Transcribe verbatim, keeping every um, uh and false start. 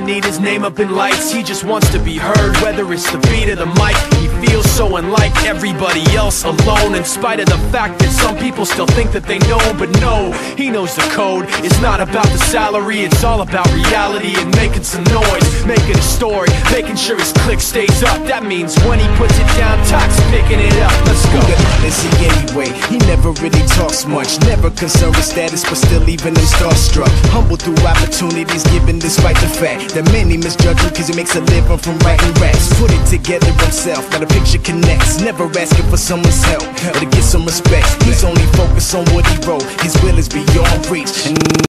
need his name up in lights. He just wants to be heard, whether it's the beat of the mic. He feels so unlike everybody else, alone, in spite of the fact that some people still think that they know. But no, he knows the code. It's not about the salary, it's all about reality and making some noise, making a story, making sure his click stays up. That means when he puts it down, Tox picking it up. Let's go. Is he anyway? He never really talks much, never concerned with status, but still even him starstruck. Humble through opportunities given despite the fact that many misjudge him cause he makes a living from writing raps. Put it together himself, now the picture connects. Never asking for someone's help or to get some respect. He's only focused on what he wrote. His will is beyond reach. And